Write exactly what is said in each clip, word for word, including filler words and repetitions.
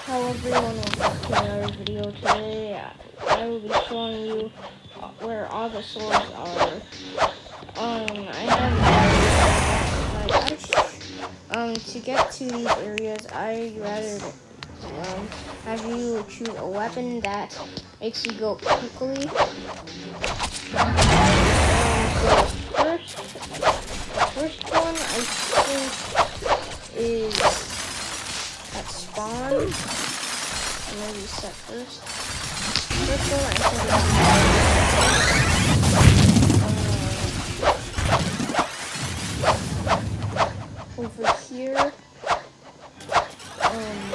Hello everyone, welcome back to another video. Today I will be showing you where all the swords are. Um, I have like, um to get to these areas, I rather um have you choose a weapon that makes you go quickly. Um, so first, first one I think is at spawn. Maybe set first. First one I think is uh, over here. Um,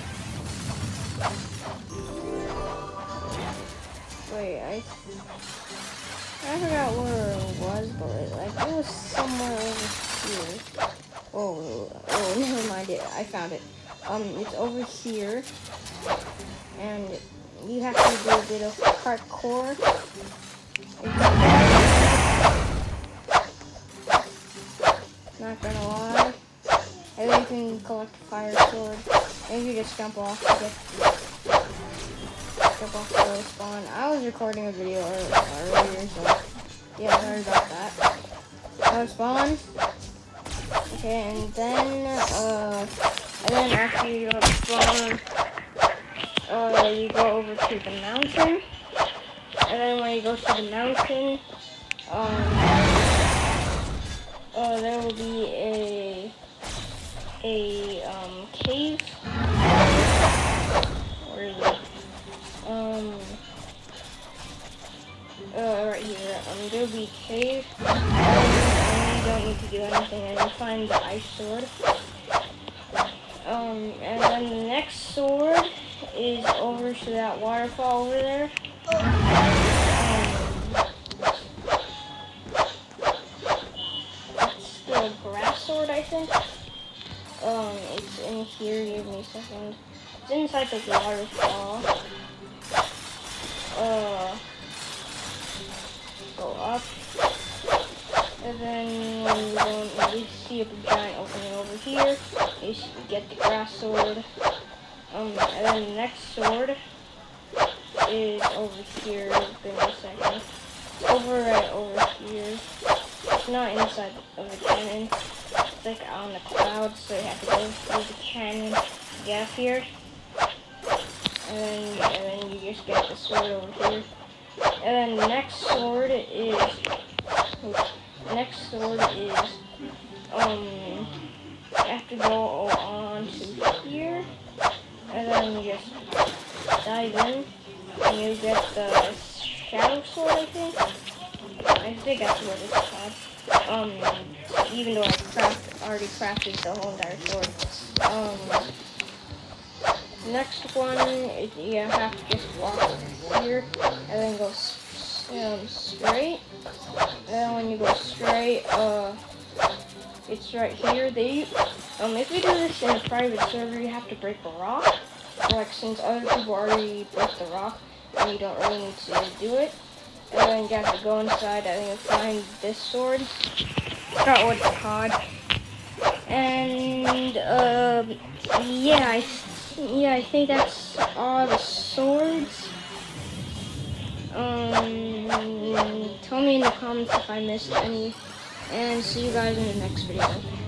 wait, I I forgot where it was, but it, like it was somewhere over here. Oh, oh, never mind it. I found it. Um, it's over here, and you have to do a bit of parkour. Not gonna lie. And then you can collect a fire sword, and you just jump off to get jump off to the spawn. I was recording a video earlier, so yeah, sorry about that. Uh, spawn. Okay, and then uh. And then after you go to spawn, uh, you go over to the mountain. And then when you go to the mountain, um, uh, there will be a a um, cave. Where is it? Um, uh, right here. Um, there will be a cave, and you don't need to do anything. And you find the ice sword. Um, and then the next sword is over to that waterfall over there. Um, it's the grass sword, I think. Um, it's in here, give me a second. It's inside the waterfall. Uh, go up. And then when you, go, when you see a giant opening over here, you get the grass sword. Um, and then the next sword is over here. Give me a second. It's over right over here. It's not inside of the cannon. It's like on the clouds, so you have to go through the cannon to get up here. And then, and then you just get the sword over here. And then the next sword is... Oops. Next sword is, um, you have to go on to here, and then you just dive in, and you get the shadow sword, I think. I think that's what it's called. Um, even though I craft, already crafted the whole entire sword. Um, next one, is you have to just walk here, and then go um, straight. And then when you go straight, uh, it's right here. They, um, if you do this in a private server, you have to break a rock. Like, since other people already broke the rock, and you don't really need to do it. And then you have to go inside, and you'll find this sword. I forgot what it's called. And, uh, yeah, I, yeah, I think that's all the swords. Um, tell me in the comments if I missed any, and see you guys in the next video.